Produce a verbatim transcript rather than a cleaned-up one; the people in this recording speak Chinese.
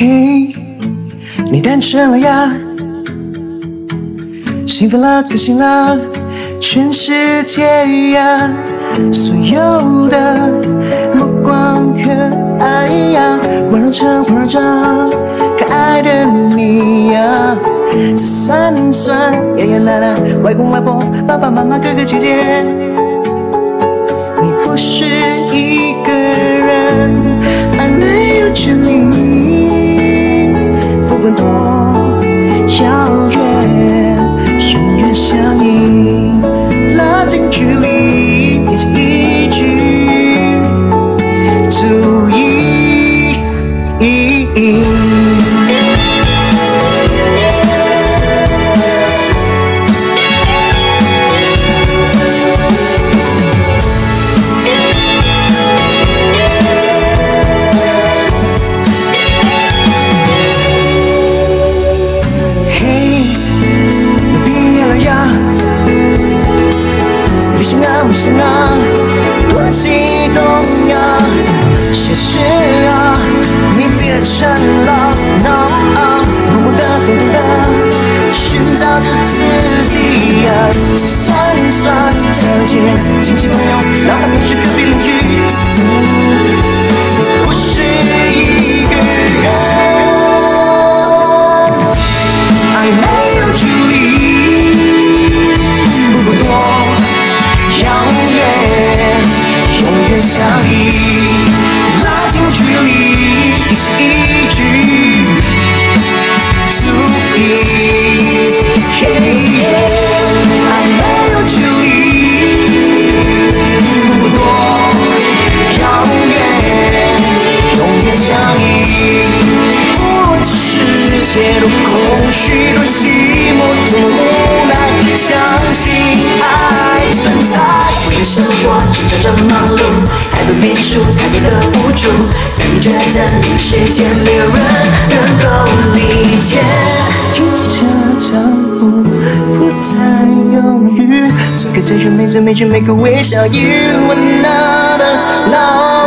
嘿，你诞生了呀，兴奋了，高兴了，全世界呀，所有的目光和爱呀，环绕着，环绕着可爱的你呀。这酸酸爷爷奶奶、外公外婆、爸爸妈妈、哥哥姐姐，你不是一个人，爱没有距离，不管多遥远，永远相依，拉近距离，一字一句足以。不是啊，多激动呀！现实啊，你变成了 no， 默默的、懂懂的寻找着自己呀。算算这几年，亲戚朋友，哪怕你是隔壁邻居，不是一个人，爱没有距离，不管多遥远，永远相依，拉近距离，一字一句足以。爱没有距离，不管多遥远，永远相依。无论世界多空虚，多寂寞，多无奈，相信爱存在。为了生活挣扎着忙碌，太多变数，太多的无助，让你觉得这个世界没有人能够理解。停下脚步，不再犹豫，做个真实，每次每句每个微笑，You are not alone。